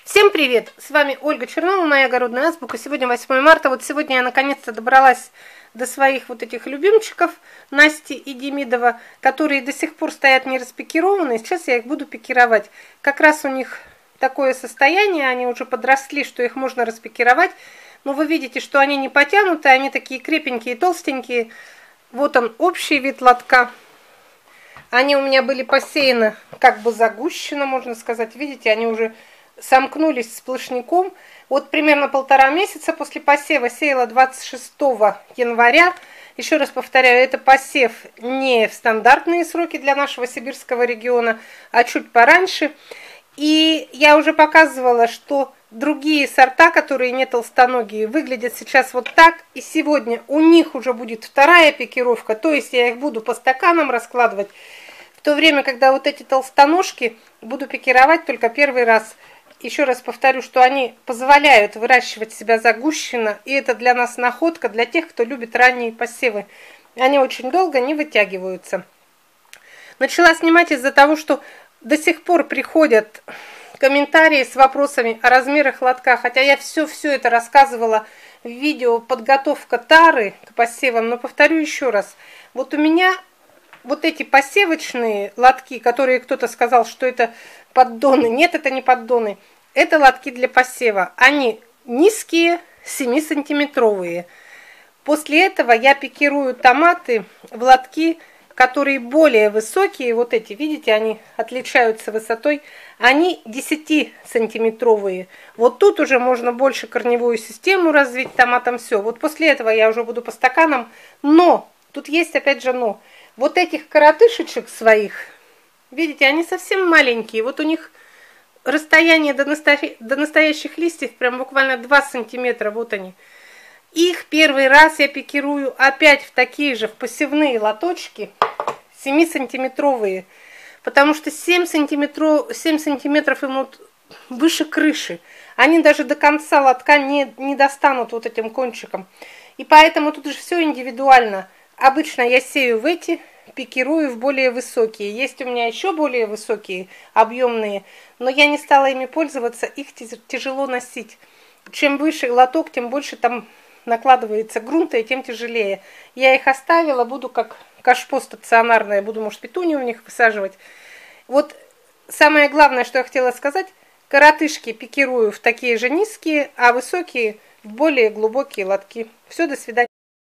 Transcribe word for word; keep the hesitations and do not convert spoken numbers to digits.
Всем привет! С вами Ольга Чернова, моя огородная азбука. Сегодня восьмое марта. Вот сегодня я наконец-то добралась до своих вот этих любимчиков Насти и Демидова, которые до сих пор стоят не распикированные. Сейчас я их буду пикировать. Как раз у них такое состояние, они уже подросли, что их можно распикировать. Но вы видите, что они не потянуты, они такие крепенькие, толстенькие. Вот он, общий вид лотка. Они у меня были посеяны как бы загущенно, можно сказать. Видите, они уже сомкнулись сплошняком. Вот примерно полтора месяца после посева, сеяла двадцать шестого января. Еще раз повторяю, это посев не в стандартные сроки для нашего сибирского региона, а чуть пораньше. И я уже показывала, что другие сорта, которые не толстоногие, выглядят сейчас вот так. И сегодня у них уже будет вторая пикировка, то есть я их буду по стаканам раскладывать. В то время, когда вот эти толстоножки буду пикировать только первый раз. Еще раз повторю, что они позволяют выращивать себя загущенно, и это для нас находка, для тех, кто любит ранние посевы. Они очень долго не вытягиваются. Начала снимать из-за того, что до сих пор приходят комментарии с вопросами о размерах лотка, хотя я все-все это рассказывала в видео «Подготовка тары к посевам», но повторю еще раз. Вот у меня вот эти посевочные лотки, которые кто-то сказал, что это поддоны. Нет, это не поддоны. Это лотки для посева. Они низкие, семисантиметровые. После этого я пикирую томаты в лотки, которые более высокие. Вот эти, видите, они отличаются высотой. Они десятисантиметровые. Вот тут уже можно больше корневую систему развить томатом. Все. Вот после этого я уже буду по стаканам. Но, тут есть опять же но. Вот этих коротышечек своих, видите, они совсем маленькие. Вот у них расстояние до, насто... до настоящих листьев прям буквально два сантиметра. Вот они. Их первый раз я пикирую опять в такие же, в посевные лоточки, семисантиметровые. Потому что семь сантиметров, семь сантиметров ему выше крыши. Они даже до конца лотка не, не достанут вот этим кончиком. И поэтому тут же все индивидуально. Обычно я сею в эти, пикирую в более высокие. Есть у меня еще более высокие, объемные, но я не стала ими пользоваться, их тяжело носить. Чем выше лоток, тем больше там накладывается грунта, и тем тяжелее. Я их оставила, буду как кашпо стационарное, буду, может, петунию в них высаживать. Вот самое главное, что я хотела сказать, коротышки пикирую в такие же низкие, а высокие в более глубокие лотки. Все, до свидания.